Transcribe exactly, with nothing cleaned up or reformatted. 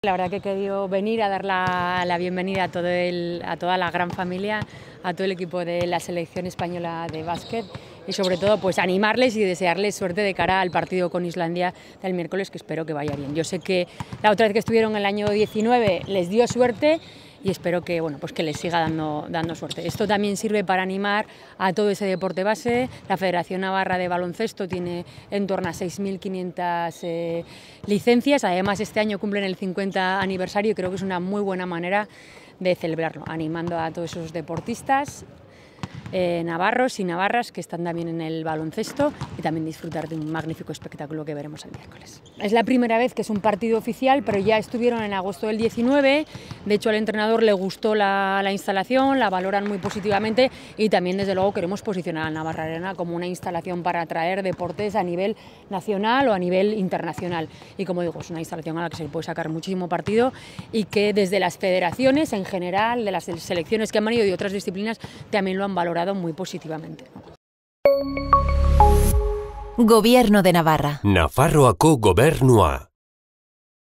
La verdad que he querido venir a dar la, la bienvenida a, todo el, a toda la gran familia, a todo el equipo de la selección española de básquet y sobre todo pues animarles y desearles suerte de cara al partido con Islandia del miércoles, que espero que vaya bien. Yo sé que la otra vez que estuvieron en el año diecinueve les dio suerte y espero que, bueno, pues que les siga dando, dando suerte. Esto también sirve para animar a todo ese deporte base. La Federación Navarra de Baloncesto tiene en torno a seis mil quinientas eh, licencias. Además, este año cumplen el cincuenta aniversario y creo que es una muy buena manera de celebrarlo, animando a todos esos deportistas eh, navarros y navarras que están también en el baloncesto y también disfrutar de un magnífico espectáculo que veremos el miércoles. Es la primera vez que es un partido oficial, pero ya estuvieron en agosto del diecinueve, de hecho al entrenador le gustó la, la instalación, la valoran muy positivamente y también desde luego queremos posicionar a Navarra Arena como una instalación para atraer deportes a nivel nacional o a nivel internacional y como digo, es una instalación a la que se puede sacar muchísimo partido y que desde las federaciones en general, de las selecciones que han venido y otras disciplinas también lo han valorado muy positivamente. Gobierno de Navarra. Nafarroako Gobernua.